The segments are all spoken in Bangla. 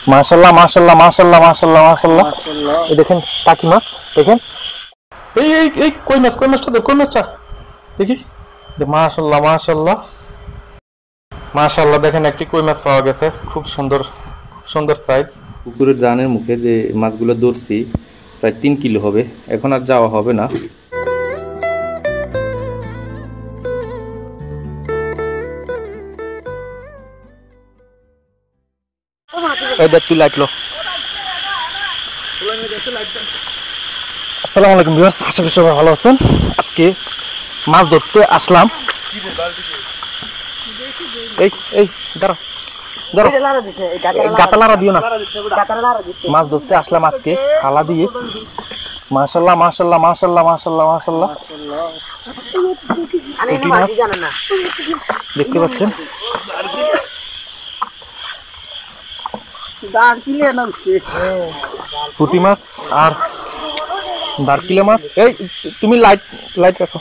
মাশাআল্লাহ মাশাআল্লাহ মাশাআল্লাহ মাশাআল্লাহ মাশাআল্লাহ। এই দেখেন টাকি মাছ দেখেন। এই এই এই কই মাছ, কই মাছটা কই মাছটা দেখি। মাশাআল্লাহ মাশাআল্লাহ মাশাআল্লাহ। দেখেন একটি কই মাছ পাওয়া গেছে, খুব সুন্দর, খুব সুন্দর সাইজ। পুকুরের জানের মুখে যে মাছগুলো ধরছি প্রায় 3 কিলো হবে। এখন আর যাওয়া হবে না। এই দেখ তুই লাইট লো। আসসালামু আলাইকুম ভিউয়ার্স, আশা করি সবাই ভালো আছেন। আজকে মাছ ধরতে আসলাম। এই এই দাঁড়াও দাঁড়াও, গাতা লাড়া দিও না। মাছ ধরতে আসলাম আজকে খালা দিয়ে। মাশাআল্লাহ মাশাআল্লাহ মাশাআল্লাহ মাশাআল্লাহ মাশাআল্লাহ। পুঁটি মাছ দেখতে পাচ্ছেন। পুঁটি মাছ আর দারকিলা মাছ। এই তুমি লাইট লাইট রাখো।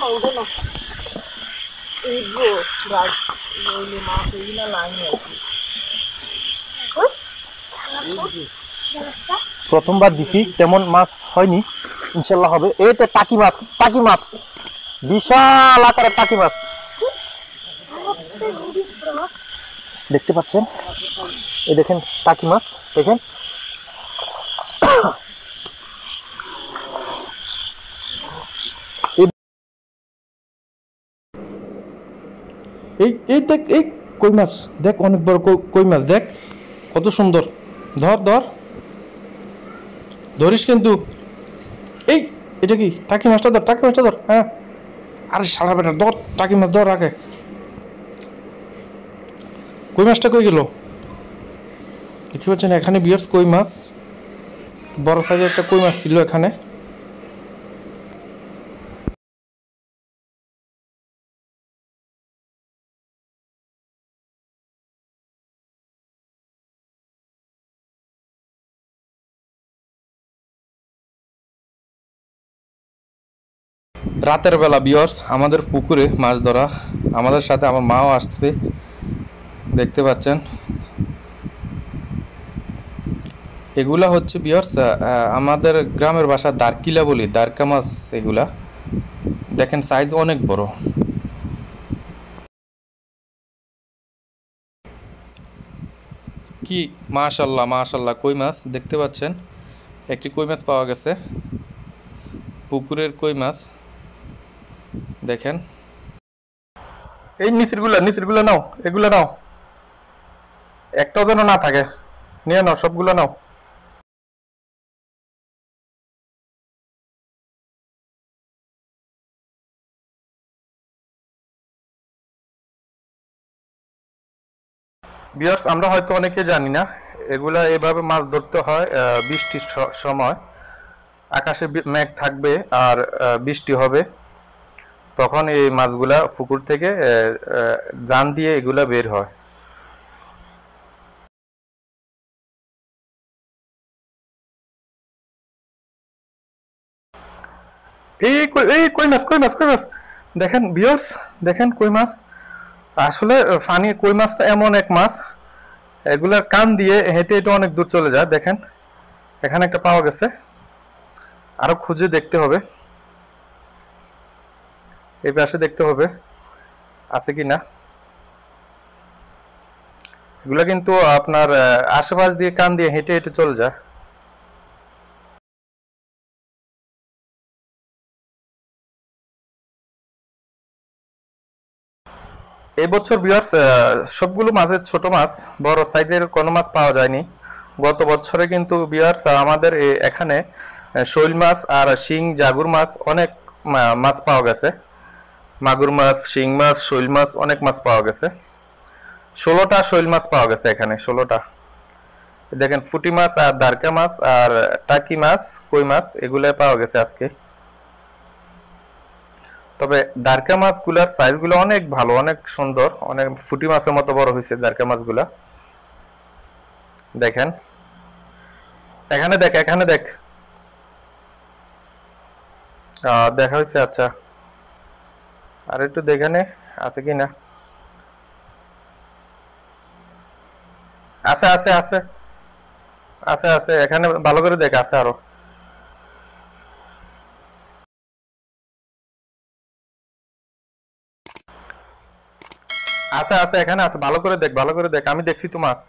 প্রথমবার দিছি, তেমন মাছ হয়নি, ইনশাল্লাহ হবে। এই তো টাকি মাছ, টাকি মাছ, বিশাল আকারের টাকি মাছ দেখতে পাচ্ছেন। এই দেখেন টাকি মাছ দেখেন। এই এই দেখ, এই কই মাছ দেখ, অনেক বড় কই মাছ দেখ, কত সুন্দর। ধর ধর, ধরিস কিন্তু। এই এটা কি টাকি মাছটা ধর, টাকি মাছটা ধর। হ্যাঁ, আরে সারা বেটা ধর, টাকি মাছ ধর আগে। কই মাছটা কই গেল দেখতে পাচ্ছেন এখানে ভিউয়ার্স। কই মাছ, বড় সাইজের একটা কই মাছ ছিল এখানে। রাতের বেলা ভিউয়ার্স আমাদের পুকুরে মাছ ধরা, আমাদের সাথে আমার মাও আসছে দেখতে পাচ্ছেন। এগুলা হচ্ছে ভিউয়ার্স আমাদের গ্রামের ভাষা দারকিলা বলি, দারকা মাছ এগুলা। দেখেন সাইজ অনেক বড়। কি মাশাআল্লাহ মাশাআল্লাহ, কই মাছ দেখতে পাচ্ছেন। একটি কই মাছ পাওয়া গেছে, পুকুরের কই মাছ দেখেন। এই নিচেরগুলা নাও, এগুলা নাও, একটাও যেন না থাকে, নিয়ে নাও, সবগুলো নাও। ভিউয়ার্স আমরা হয়তো অনেকে জানি না, এগুলা এভাবে মাছ ধরতে হয়। বৃষ্টির সময় আকাশে মেঘ থাকবে আর বৃষ্টি হবে, তখন এই মাছগুলা পুকুর থেকে জান দিয়ে এগুলা বের হয়। এই কই মাছ, কই মাছ, কই মাছ দেখেন ভিউয়ার্স, দেখেন কই মাছ। আসলে ফানি কই মাছটা এমন এক মাছ, এগুলার কান দিয়ে হেঁটে হেঁটে অনেক দূর চলে যায়। দেখেন এখানে একটা পাওয়া গেছে, আরো খুঁজে দেখতে হবে, এই পাশে দেখতে হবে আছে কি না। এগুলা কিন্তু আপনার আশেপাশ দিয়ে কান দিয়ে হেঁটে হেঁটে চলে যায়। এই বছর ভিউয়ার্স সবগুলো মাছের ছোট মাছ, বড় সাইজের কোনো মাছ পাওয়া যায়নি। গত বছরে কিন্তু ভিউয়ার্স আমাদের এখানে শৈল মাছ আর শিং জাগুর মাছ অনেক মাছ পাওয়া গেছে। মাগুর মাছ, শিং মাছ, শৈল মাছ অনেক মাছ পাওয়া গেছে। 16টা শৈল মাছ পাওয়া গেছে এখানে, 16টা। দেখেন ফুটি মাছ আর দারকা মাছ আর টাকি মাছ, কই মাছ এগুলো পাওয়া গেছে আজকে। তবে দারকা মাছগুলার সাইজগুলো অনেক ভালো, অনেক সুন্দর, অনেক ফুটি মাছের মতো বড় হয়েছে দারকা মাছগুলা। দেখেন এখানে দেখ, এখানে দেখ, দেখা হয়েছে। আচ্ছা, আর একটু দেখে নে আছে কি না। আছে আছে আছে, আছে আছে, এখানে ভালো করে দেখ, আছে আরো। আছে আছে, এখানে আছে, ভালো করে দেখ, ভালো করে দেখ, আমি দেখছি তো মাছ।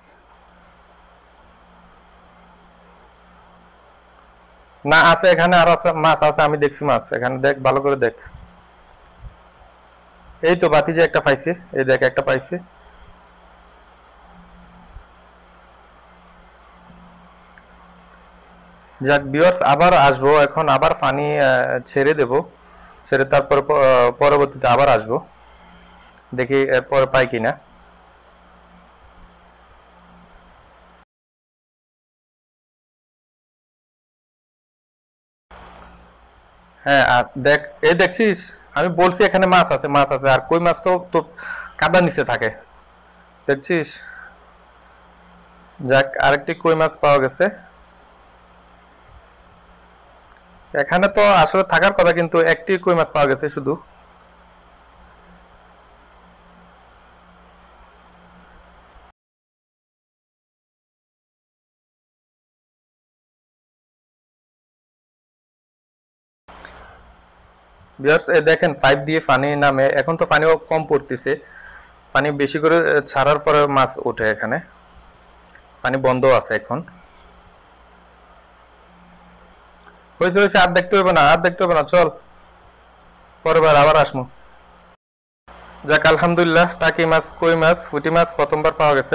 না আছে, এখানে আরো আছে মাছ, আছে, আমি দেখছি মাছ এখানে, দেখ ভালো করে দেখ। এই তো বাতিজে একটা পাইছে, এই দেখ একটা পাইছে। যাক ভিউয়ার্স, আবার আসবো এখন, আবার পানি ছেড়ে দেব, ছেড়ে তারপর পরবর্তীতে আবার আসবো, দেখি এরপর পাই কিনা। হ্যাঁ আর দেখ, এই দেখছিস, আমি বলছি এখানে মাছ আছে, মাছ আছে, আর কই মাছ তো তো কাদার নিচে থাকে, দেখছিস। যাক, আরেকটি কই মাছ পাওয়া গেছে। এখানে তো আসলে থাকার কথা, কিন্তু একটি কই মাছ পাওয়া গেছে শুধু। ভিউয়ার্স, এই দেখেন পাইপ দিয়ে পানি নামে, এখন তো পানিও কম পড়তেছে, পানি বেশি করে ছাড়ার পরে মাছ ওঠে এখানে, পানি বন্ধ আছে এখন। হয়েছে হয়েছে, আর দেখতে হবে না, আর দেখতে হবে না, চল পরের বার আবার আসমু। যাক আলহামদুলিল্লাহ, টাকি মাছ, কই মাছ, পুঁটি মাছ প্রথমবার পাওয়া গেছে।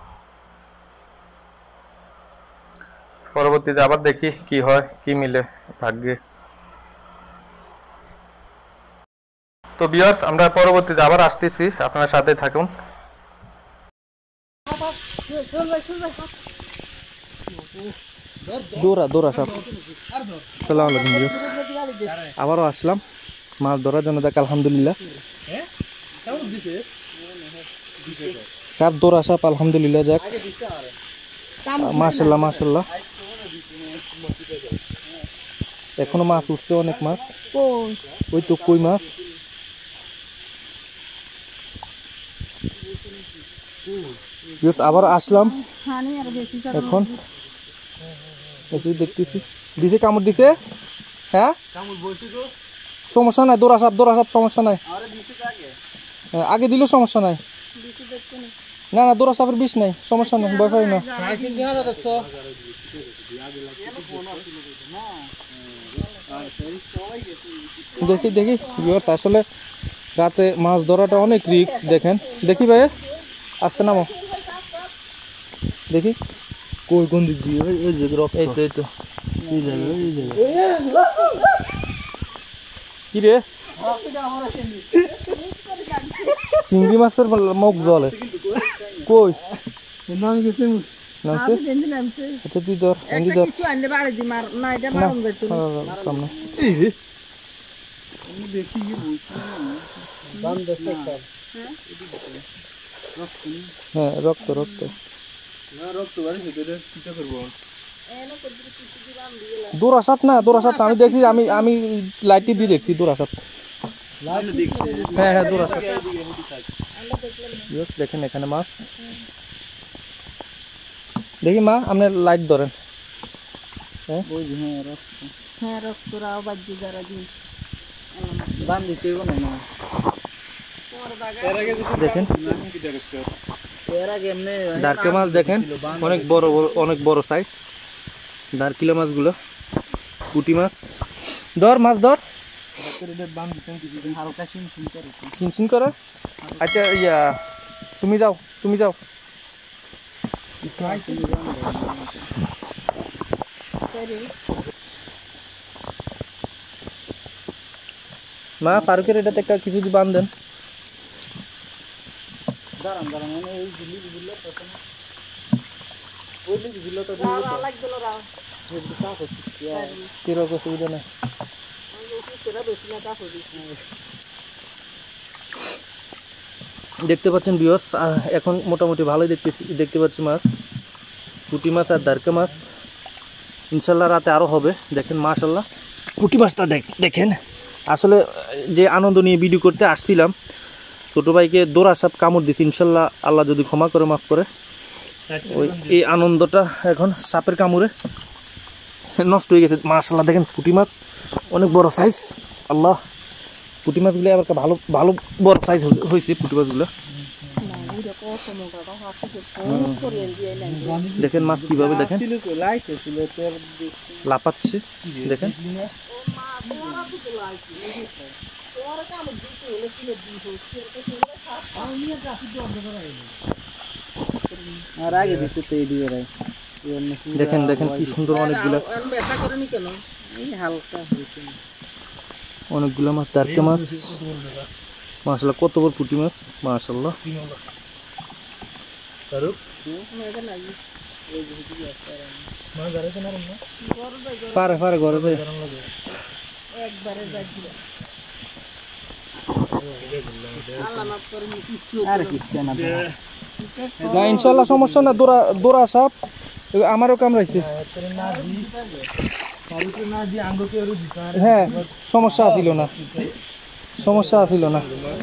পরবর্তীতে আবার দেখি কি হয়, কি মিলে ভাগ্যে। তো ভিউয়ার্স, আমরা পরবর্তীতে আবার আসতেছি, আপনার সাথে থাকুন। দৌড়া দৌড়া সব। সালাম আলাইকুম ভিউয়ার্স, আবারও আসলাম মাছ ধরার জন্য। দেখ আলহামদুলিল্লাহ সাপ, দৌড়া সাপ, আলহামদুলিল্লাহ। যাক মাশাল্লাহ মাশাল্লাহ, এখনো মাছ উঠছে, অনেক মাছ। ওই তো কই মাছ। আবার আসলাম এখন, এসে দেখতেছি দিছে, কামড় দিছে। হ্যাঁ সমস্যা নাই, দৌড়া সাপ, দৌড়া সাপ, সমস্যা নাই। আগে দিলেও সমস্যা নাই, না না দৌড়া সাপের বিষ নাই, সমস্যা নাই, ভয় পাই না। দেখি দেখি ভিউয়ার্স, আসলে রাতে মাছ ধরাটা অনেক রিস্ক। দেখেন, দেখি ভাই, আসতে নামো, দেখি কই কোন দিক দিয়ে? ওই যে রক্ত, এই তো এই তো। এই জায়গায়, এই জায়গায়। কি রে, চিংড়ি মাছের মুখ জলে কই নাম গেছে নামছে? আচ্ছা তুই ধর, এন্ডি ধর। এই রে বেশি দাম দেশে সব। হ্যাঁ রক্ত রক্ত, না রক্ত বাড়ি ভিতরে কিটা করব? দৌড়া সাপ না, দৌড়া সাপ আমি দেখছি, আমি আমি লাইট দিয়ে দেখছি দৌড়া সাপ। লাইট দেখছি। হ্যাঁ হ্যাঁ দৌড়া সাপ। দেখেন এখানে মাছ, দেখি মা আপনার লাইট ধরেন। হ্যাঁ ওই হ্যাঁ রক্ত, হ্যাঁ রক্ত রাও বাজি যারা দিন দাম দিতে হবে না। দেখেন এর আগে এমনি ডার্কে মাছ দেখেন, অনেক বড় বড়, অনেক বড় সাইজ ডার্কিলা মাছগুলো। পুঁটি মাছ ধর, মাছ ধর, দাম দিতে হালকা শিন করে। চিনচিন করে। আচ্ছা ইয়া, তুমি যাও, তুমি যাও। মা পার্কের এটাতে একটা কিছু যদি বান দেন। দাঁড়ান দাঁড়ান, মানে এই জিনিসগুলো প্রথমে ওই জিনিসগুলো তো রাও রাও লাগছিল রাও কিরকম অসুবিধা নেই। সেটা বেশি না কাপ হইছে দেখতে পাচ্ছেন ভিউয়ার্স, এখন মোটামুটি ভালোই দেখতে পাচ্ছি মাছ, পুঁটি মাছ আর দারকা মাছ। ইনশাল্লাহ রাতে আরও হবে। দেখেন মাশাল্লাহ পুঁটি মাছটা দেখেন। আসলে যে আনন্দ নিয়ে ভিডিও করতে আসছিলাম, ছোটো ভাইকে দৌড়া সাপ কামড় দিচ্ছি, ইনশাল্লাহ আল্লাহ যদি ক্ষমা করে মাফ করে ওই এই আনন্দটা এখন সাপের কামড়ে নষ্ট হয়ে গেছে। মাশাআল্লাহ দেখেন পুঁটি মাছ অনেক বড় সাইজ। আল্লাহ, পুঁটি মাছগুলো আবার ভালো ভালো বড় সাইজ হয়েছে পুঁটি মাছগুলো। দেখেন মাছ কিভাবে দেখেন লাপাচ্ছে, দেখেন আর আগে দিচ্ছে তো এই দিয়ে দেখেন দেখেন কি সুন্দর অনেকগুলা হালকা অনেকগুলা মাছ, টাটকা মাছ। মাশাআল্লাহ কত বড় পুঁটি মাছ, মাশাআল্লাহ। পারে পারে ঘরে যায় আর কিচ্ছু না না, ইনশাল্লাহ সমস্যা না। দৌড়া সাপ আমারও কামড়াইছে। হ্যাঁ সমস্যা আসিল না, সমস্যা আসিল না।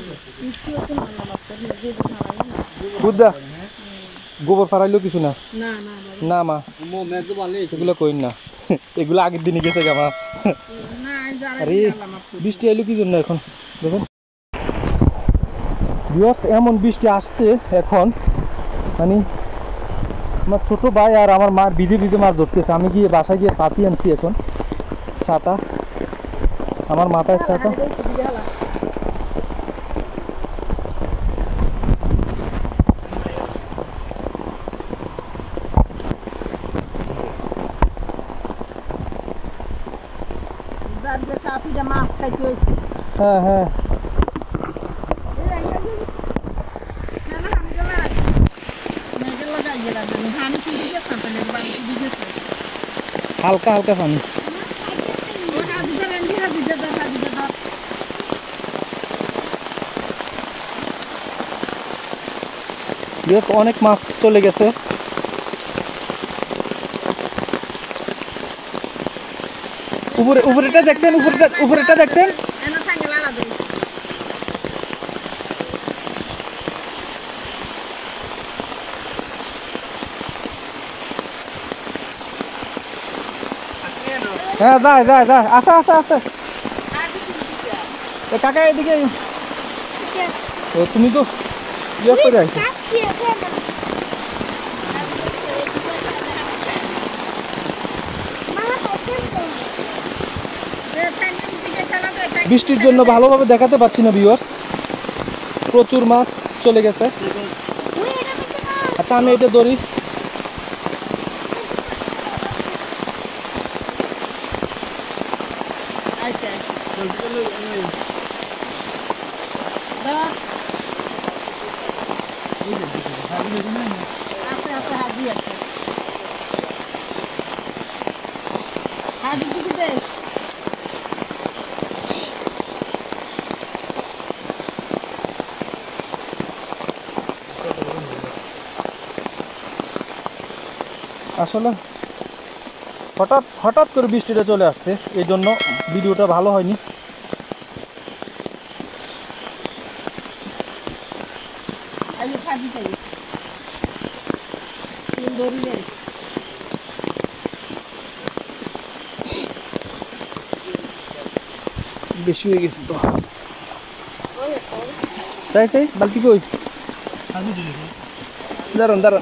বুদ্ধা গোবর ছাড়াইলেও কিছু না। না মা এগুলো কইন না, এগুলো আগের দিনই গেছে আমার। আরে বৃষ্টি এলো কি জন্য এখন দেখুন এমন বৃষ্টি আসছে এখন, মানে আমার ছোট ভাই আর আমার মার বিধে বিধে মাছ ধরতেছে। আমি গিয়ে বাসায় গিয়ে ছাতি আনছি এখন, ছাতা আমার মাথায় ছাতা। হ্যাঁ হ্যাঁ হালকা হালকা পানি। অনেক মাছ চলে গেছে। উপরেটা দেখতেন, উপরেটা দেখতেন। হ্যাঁ যায় যায় যায়, আস্তে আস্তে আস্তে। কাকা এদিকে, তুমি তো ইয়ে করে বৃষ্টির জন্য ভালোভাবে দেখাতে পাচ্ছি না ভিউয়ার্স। প্রচুর মাছ চলে গেছে। আচ্ছা আমি এটা ধরি। আসলে হঠাৎ করে বৃষ্টিটা চলে আসছে, এই জন্য ভিডিওটা ভালো হয়নি। বেশি হয়ে গেছে তো, তাই তাই বালতি কই দাঁড়ান দাঁড়ান।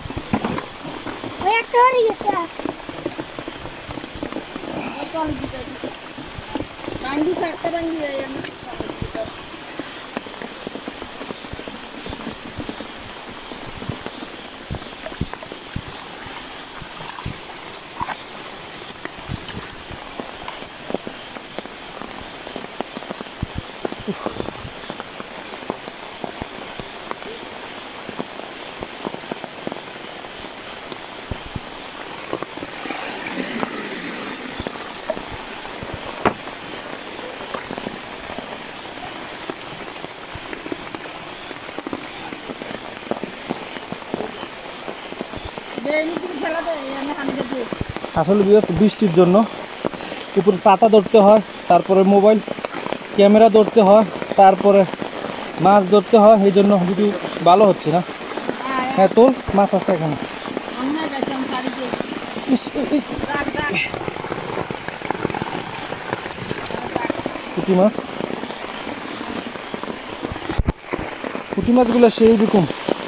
আসলে বৃষ্টির জন্য উপরে ছাতা ধরতে হয়, তারপরে মোবাইল ক্যামেরা ধরতে হয়, তারপরে মাছ ধরতে হয়, এই জন্য ভিডিও ভালো হচ্ছে না। হ্যাঁ তোল, মাছ আছে এখানে। পুঁটি মাছ, পুঁটি মাছগুলো সেই রকম।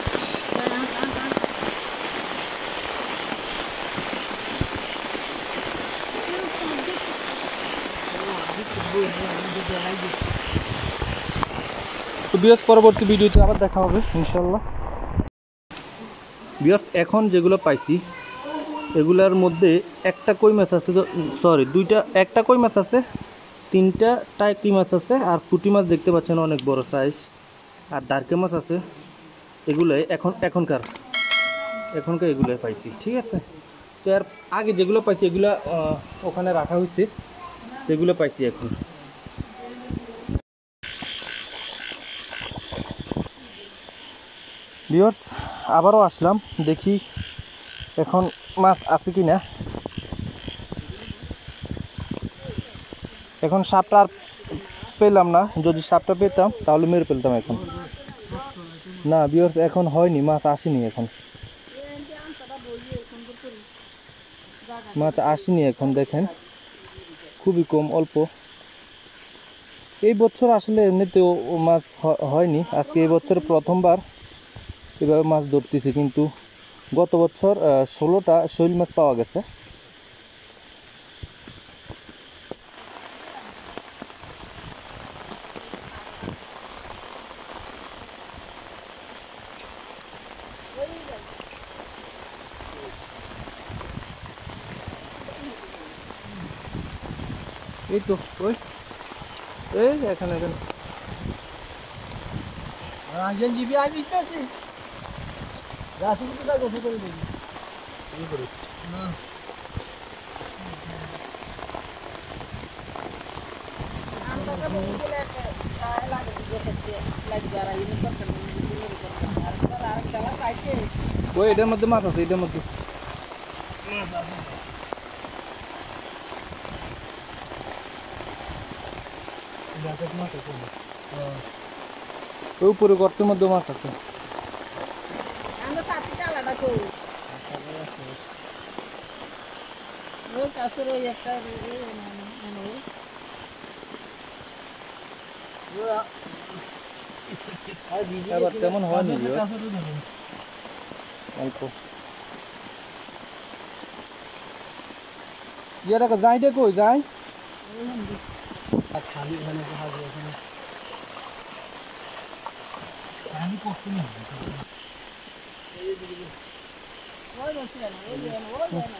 তো বিয়াস পরবর্তী ভিডিওতে আবার দেখা হবে ইনশাল্লাহ। বিয়াস এখন যেগুলো পাইছি এগুলার মধ্যে একটা কই মাছ আছে, সরি একটা কই মাছ আছে, 3টা টাইকি মাছ আছে, আর পুঁটি মাছ দেখতে পাচ্ছেন অনেক বড় সাইজ, আর দারকে মাছ আছে। এগুলোই এখনকার এগুলোই পাইছি, ঠিক আছে। তো আর আগে যেগুলো পাইছি এগুলো ওখানে রাখা হয়েছে, সেগুলো পাইছি এখন। ভিউয়ার্স আবারও আসলাম, দেখি এখন মাছ আছে কি না। এখন সাপটা আর পেলাম না, যদি সাপটা পেতাম তাহলে মেরে ফেলতাম এখন। না ভিউয়ার্স এখন হয়নি, মাছ আসেনি এখন, মাছ আসেনি এখন, দেখেন খুবই কম, অল্প। এই বছর আসলে এমনিতেও মাছ হয়নি, আজকে এই বছর প্রথমবার এভাবে মাছ ধরতেছি। কিন্তু গত বছর 16টা শৈল মাছ পাওয়া গেছে। এই তো ওই এই এখানে আজকে জিবি আমি আসছি রাসি কিন্তু তা গোসল করে দিবি এই করিস না আমরা বলে লাগে দেখতে লাগবে আর এই করতে আর খেলা পাইছে। ওই এটার মধ্যে মাছ আছে, এটার মধ্যে ওই উপরে গর্তের মধ্যে মাছ আছে। আমরা সাথে আলাদা করি ওই কাছের ওই একটা এবার তেমন হয়নি, অল্প ইয়েটা যাইটা কই যাই খালি ওখানে হাজির ওখানে পানি পড়ছে না ওই বসে না ওই না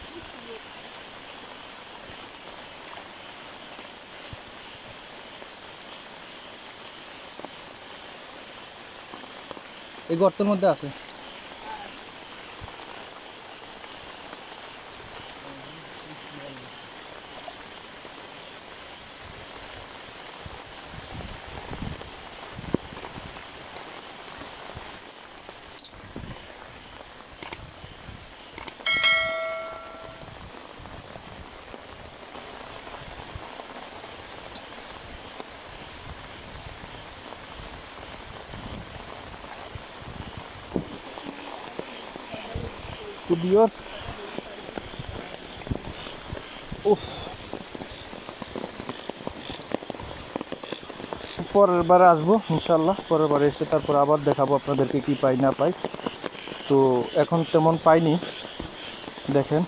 এই গর্তের মধ্যে আছে। তো ভিউয়ার্স উফ, পরের বারে আসবো ইনশাল্লাহ, পরের বারে এসে তারপর আবার দেখাবো আপনাদেরকে কি পাই না পাই। তো এখন তেমন পাইনি, দেখেন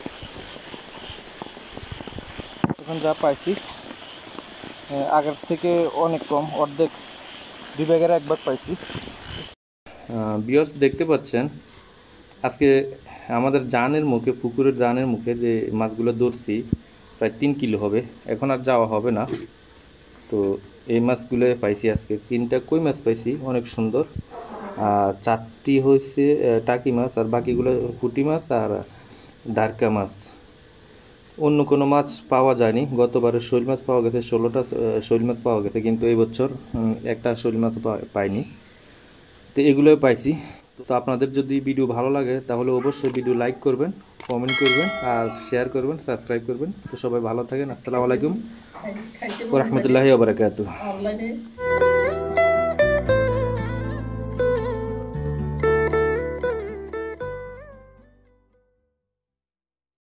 এখন যা পাইছি আগের থেকে অনেক কম, অর্ধেক, 2 ব্যাগের একবার পাইছি। ভিউয়ার্স দেখতে পাচ্ছেন আজকে আমাদের জানের মুখে, পুকুরের জানের মুখে যে মাছগুলো ধরছি প্রায় 3 কিলো হবে। এখন আর যাওয়া হবে না। তো এই মাছগুলো পাইছি আজকে, 3টা কই মাছ পাইছি অনেক সুন্দর, আর 4টি হয়েছে টাকি মাছ, আর বাকিগুলো পুঁটি মাছ আর দারকা মাছ। অন্য কোনো মাছ পাওয়া যায়নি। গতবারে শৈল মাছ পাওয়া গেছে, 16টা শৈল মাছ পাওয়া গেছে, কিন্তু এই বছর একটা শৈল মাছ পাইনি। তো এগুলোই পাইছি। তো আপনাদের যদি ভিডিও ভালো লাগে তাহলে অবশ্যই ভিডিও লাইক করবেন, কমেন্ট করবেন, আর শেয়ার করবেন, সাবস্ক্রাইব করবেন। তো সবাই ভালো থাকেন। আসসালামু আলাইকুম ওয়া রাহমাতুল্লাহি ওয়া বারাকাতুহু।